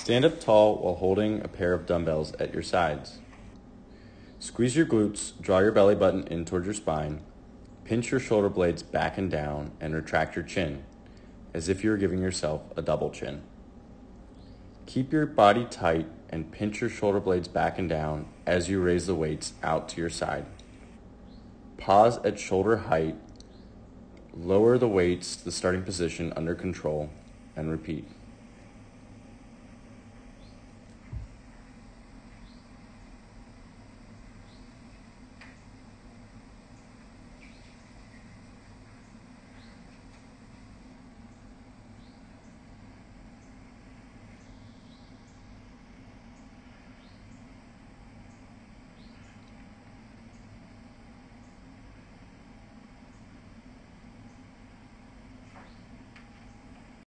Stand up tall while holding a pair of dumbbells at your sides. Squeeze your glutes, draw your belly button in toward your spine, pinch your shoulder blades back and down, and retract your chin, as if you were giving yourself a double chin. Keep your body tight and pinch your shoulder blades back and down as you raise the weights out to your side. Pause at shoulder height, lower the weights to the starting position under control, and repeat.